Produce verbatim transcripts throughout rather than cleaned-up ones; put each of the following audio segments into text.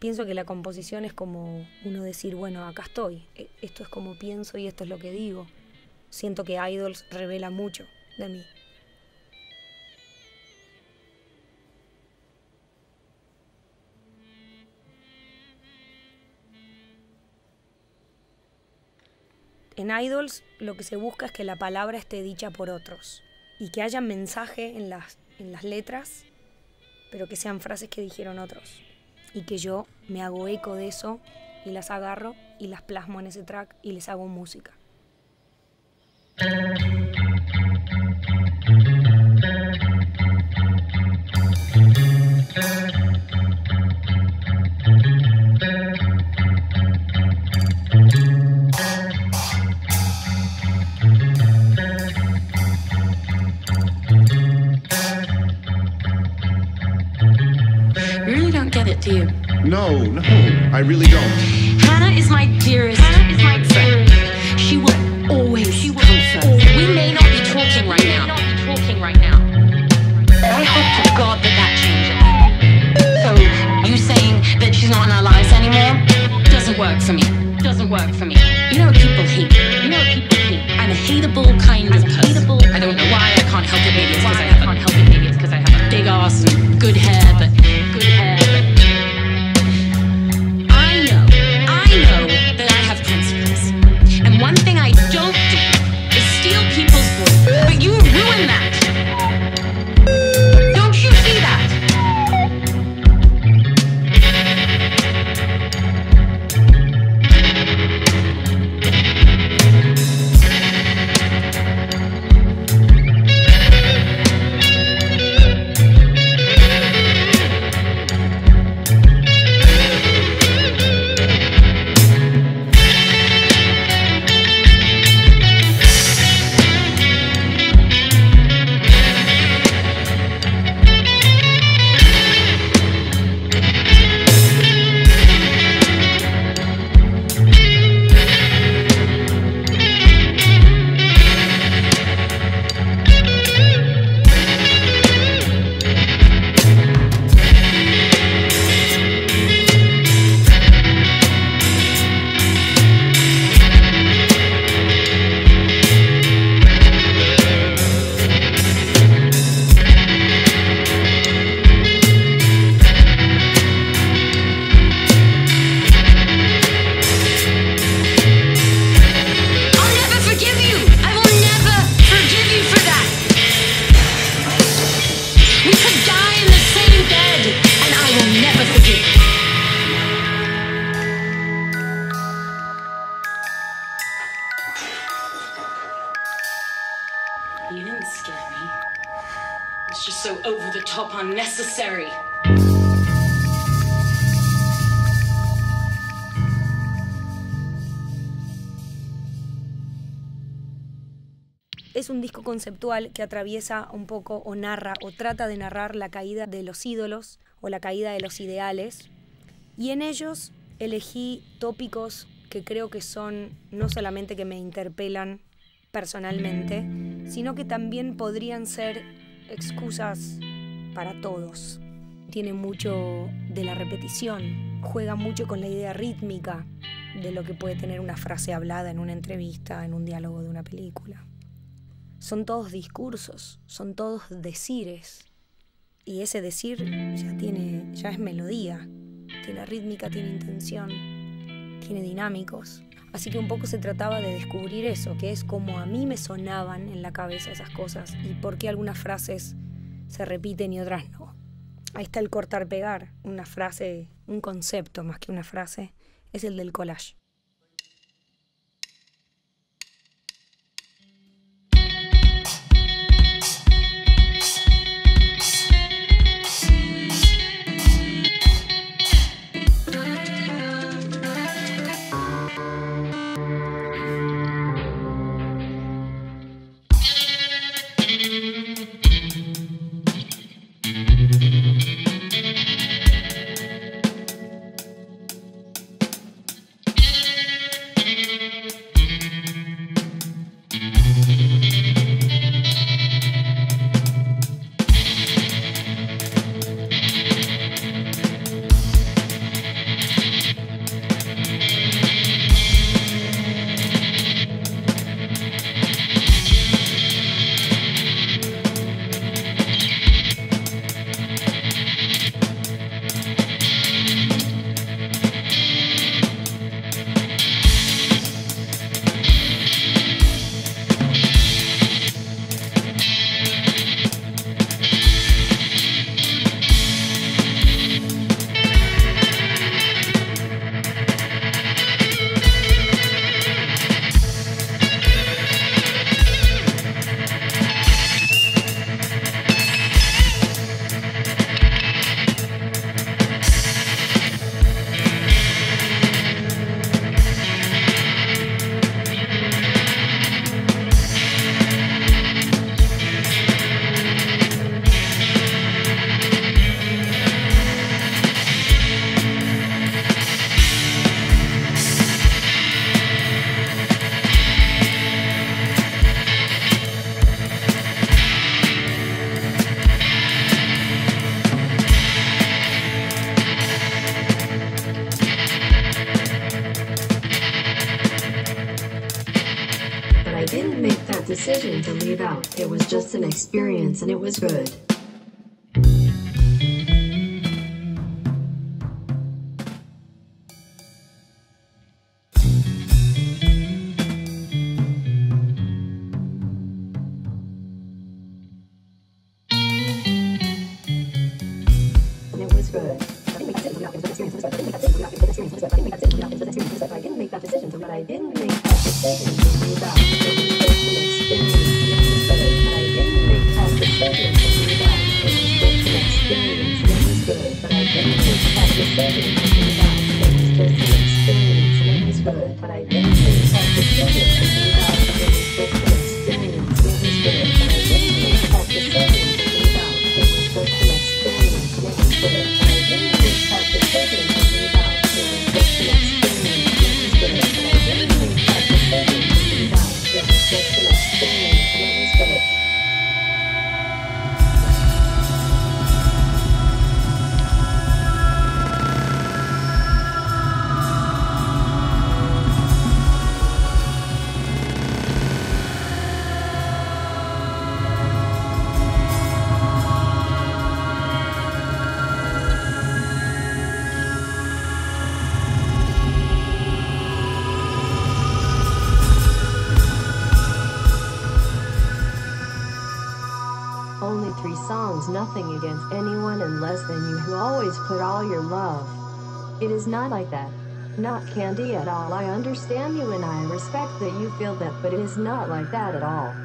Pienso que la composición es como uno decir, bueno, acá estoy, esto es como pienso y esto es lo que digo. Siento que Idols revela mucho de mí. En Idols lo que se busca es que la palabra esté dicha por otros y que haya mensaje en las, en las letras, pero que sean frases que dijeron otros y que yo me hago eco de eso y las agarro y las plasmo en ese track y les hago música. Do you? No, no, I really don't. Hannah is my dearest Hannah is my friend. She will always she will comfort. Always. We may not be talking right now. Not be talking right now. But I hope to God that that changes. So you saying that she's not in our lives anymore doesn't work for me. Doesn't work for me. You know what people hate. You know what people hate. I'm a hateable kind I'm of person. Hateable. I don't know why I can't help it. Maybe it's because I, I can't help it. Maybe it's because I have a big ass and good hair, but good hair. But one thing I don't do is steal people's voice, but you ruin that. Don't you see that? You didn't scare me. It's just so over the top unnecessary. Es un disco conceptual que atraviesa un poco o narra o trata de narrar la caída de los ídolos o la caída de los ideales. Y en ellos elegí tópicos que creo que son no solamente que me interpelan personalmente, sino que también podrían ser excusas para todos. Tiene mucho de la repetición, juega mucho con la idea rítmica de lo que puede tener una frase hablada en una entrevista, en un diálogo de una película. Son todos discursos, son todos decires. Y ese decir ya tiene, ya es melodía, tiene rítmica, tiene intención, tiene dinámicos. Así que un poco se trataba de descubrir eso, que es como a mí me sonaban en la cabeza esas cosas y por qué algunas frases se repiten y otras no. Ahí está el cortar-pegar, una frase, un concepto más que una frase, es el del collage. decision to leave out. It was just an experience and it was good. Nothing against anyone and less than you who always put all your love. It is not like that. Not Candy at all. I understand you and I respect that you feel that, but it is not like that at all.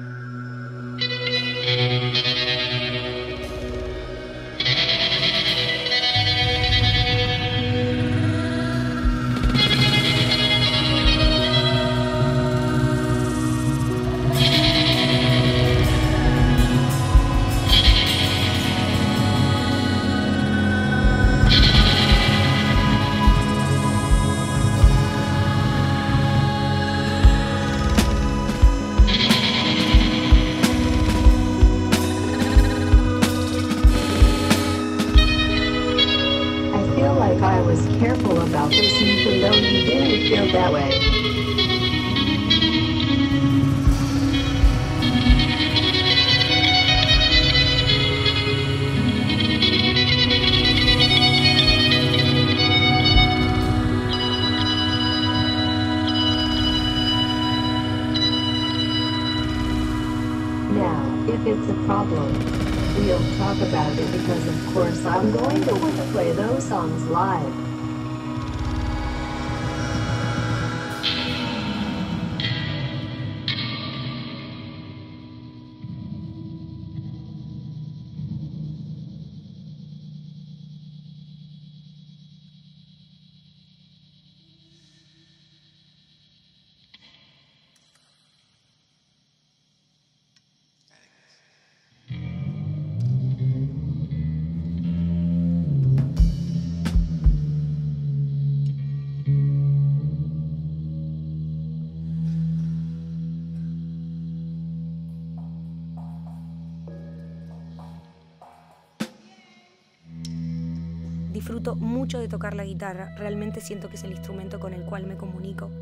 Disfruto mucho de tocar la guitarra, realmente siento que es el instrumento con el cual me comunico.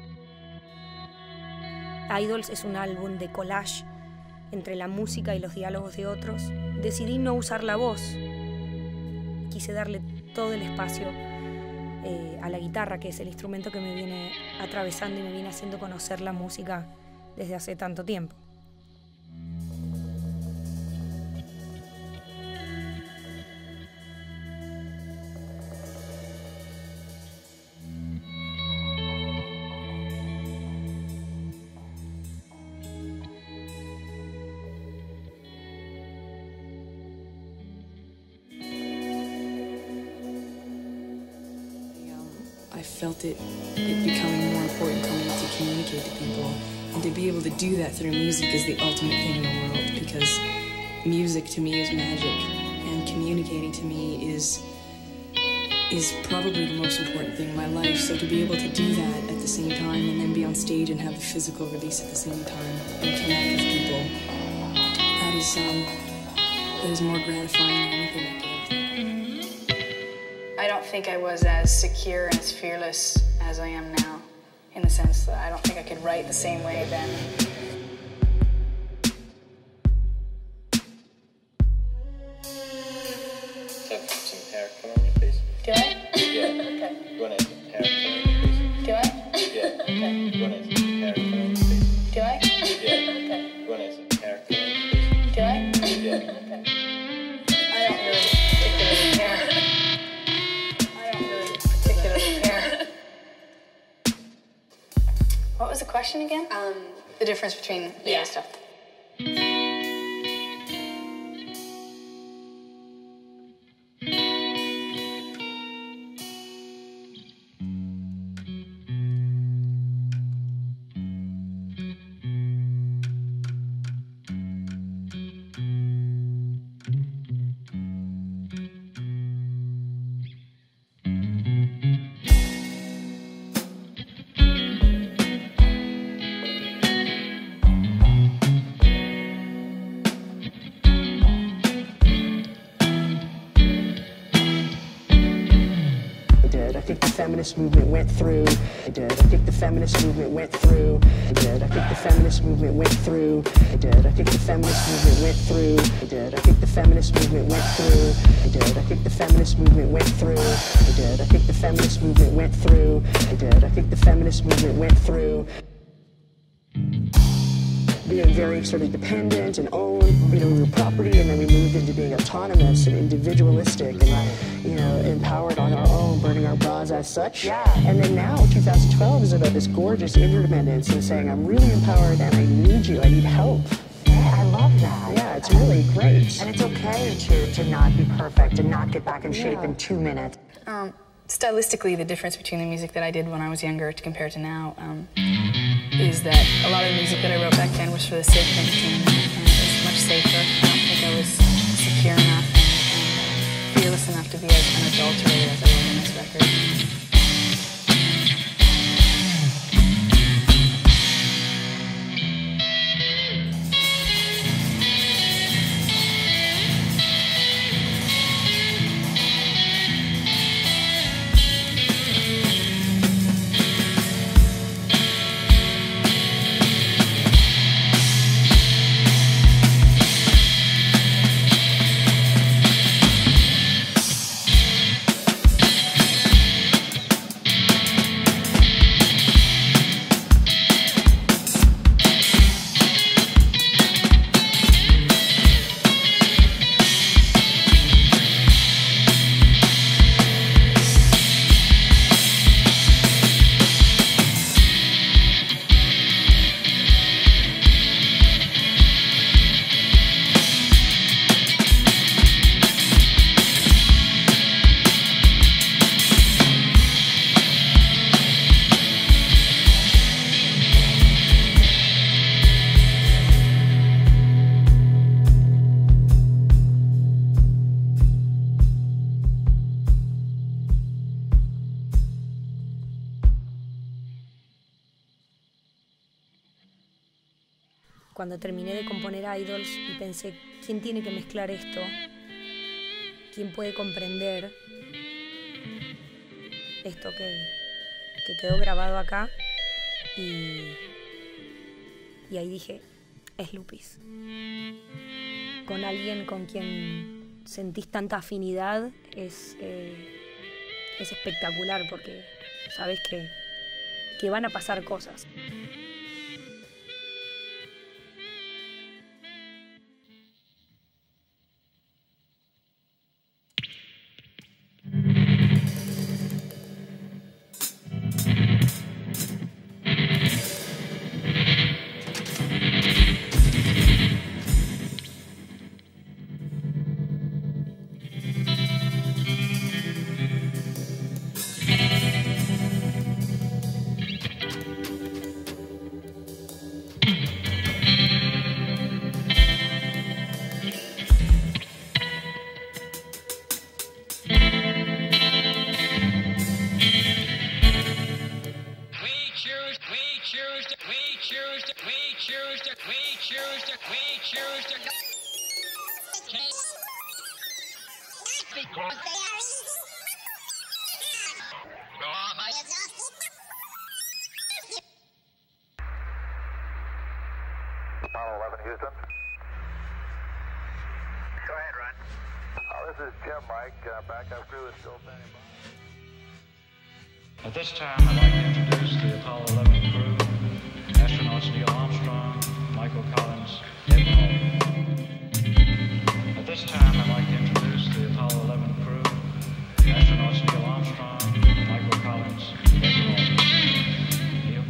Idols es un álbum de collage entre la música y los diálogos de otros. Decidí no usar la voz, quise darle todo el espacio eh, a la guitarra, que es el instrumento que me viene atravesando y me viene haciendo conocer la música desde hace tanto tiempo. I felt it, it becoming more important for me to communicate to people, and to be able to do that through music is the ultimate thing in the world, because music to me is magic, and communicating to me is is probably the most important thing in my life. So to be able to do that at the same time, and then be on stage and have the physical release at the same time, and connect with people, that is um, that is more gratifying than anything I could ever think. I don't think I was as secure and as fearless as I am now, in the sense that I don't think I could write the same way then. Do I? Yeah. Okay. You want to hair please? Do I? Yeah. Okay. You want to hair please? Do I? Yeah. Okay. You want to hair please? Do I? Yeah. Okay. I don't really particularly care. I don't really particularly care. What was the question again? Um, the difference between the Yeah. stuff. I think the feminist movement went through. I did. I think the feminist movement went through. I did. I think the feminist movement went through. I did. I think the feminist movement went through. I did. I think the feminist movement went through. I did. I think the feminist movement went through. I did. I think the feminist movement went through. I did. I think the feminist movement went through. Being very sort of dependent and own, you know, we were property, and then we moved into being autonomous and individualistic and, you know, empowered on our own, burning our bras as such. Yeah. And then now, twenty twelve is about this gorgeous interdependence and saying, I'm really empowered and I need you, I need help. Yeah, I love that. Yeah, it's really great. And it's okay to, to not be perfect and not get back in shape Yeah. in two minutes. Um, stylistically, the difference between the music that I did when I was younger to compare to now um, is that a lot of the music that I wrote back then was for the sake of entertainment, and it was much safer. I don't think I was secure enough and, and fearless enough to be as unadulterated as I was on this record. Cuando terminé de componer Idols y pensé, ¿quién tiene que mezclar esto? ¿Quién puede comprender esto que, que quedó grabado acá? Y, y ahí dije, es Lupis. Con alguien con quien sentís tanta afinidad es, eh, es espectacular porque sabes que, que van a pasar cosas. Apollo eleven, Houston. Go ahead, Ron. All this is Jim Mike. Uh, backup crew is still standing by. At this time, I'd like to introduce the Apollo eleven crew, astronauts Neil Armstrong, Michael Collins, Ed Aldrin. At this time, I'd like to introduce the Apollo eleven crew, astronauts Neil Armstrong, Michael Collins, Ed Aldrin. Neil?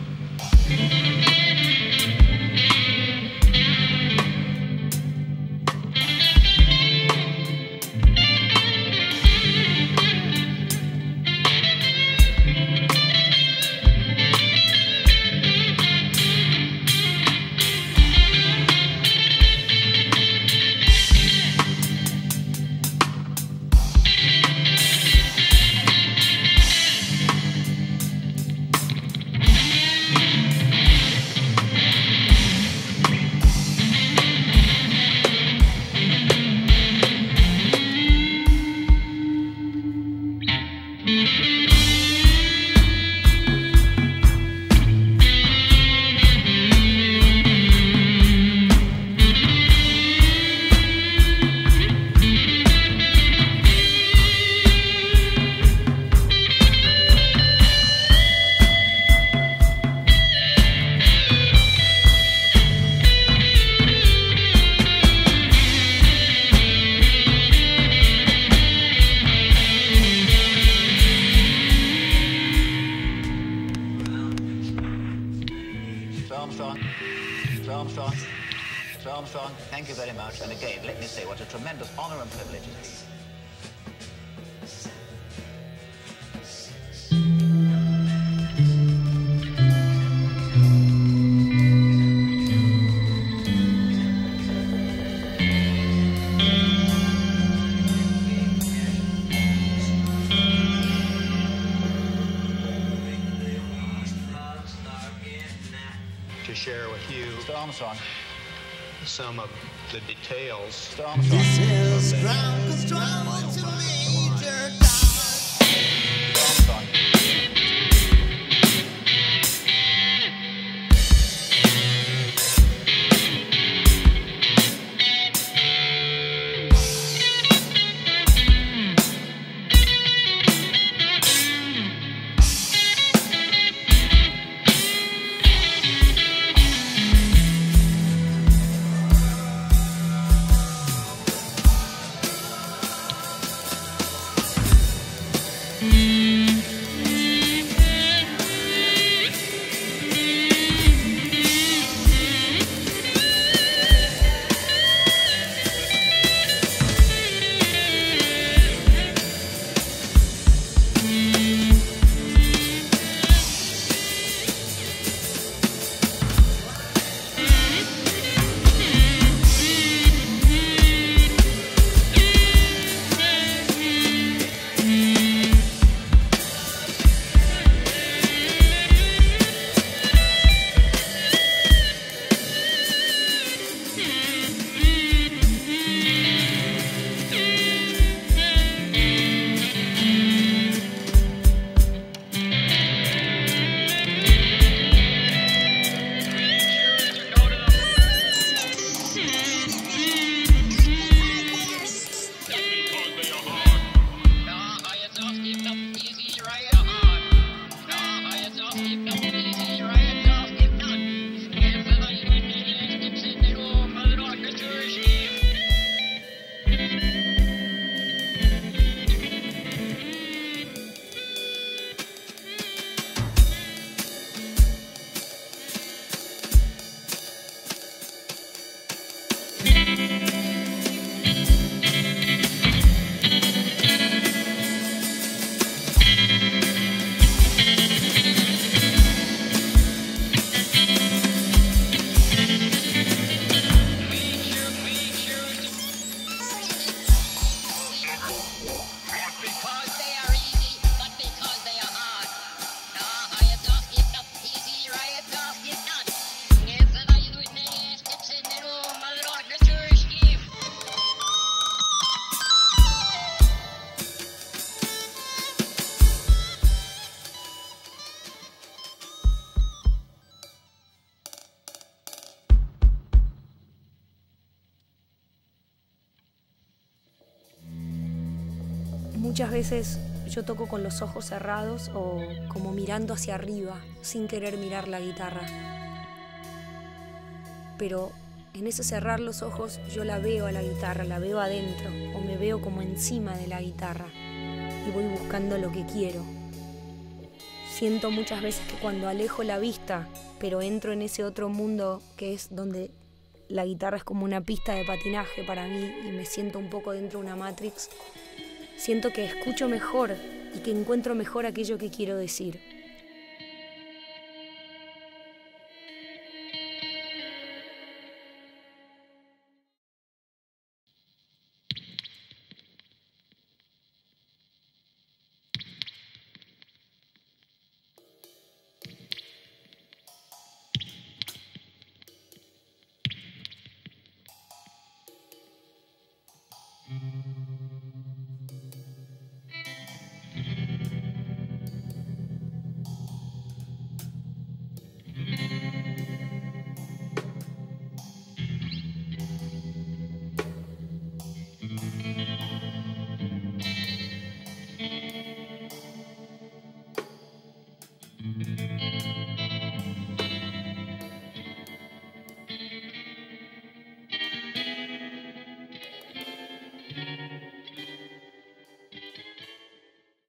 Thank you very much. And again, let me say what a tremendous honor and privilege it is. To share with you, Mister Armstrong, some of the details. Mister Armstrong. This is ground control to Major Tom. Mister Armstrong. Muchas veces yo toco con los ojos cerrados o como mirando hacia arriba, sin querer mirar la guitarra. Pero en ese cerrar los ojos yo la veo a la guitarra, la veo adentro, o me veo como encima de la guitarra y voy buscando lo que quiero. Siento muchas veces que cuando alejo la vista, pero entro en ese otro mundo que es donde la guitarra es como una pista de patinaje para mí y me siento un poco dentro de una Matrix, siento que escucho mejor y que encuentro mejor aquello que quiero decir. Mm-hmm.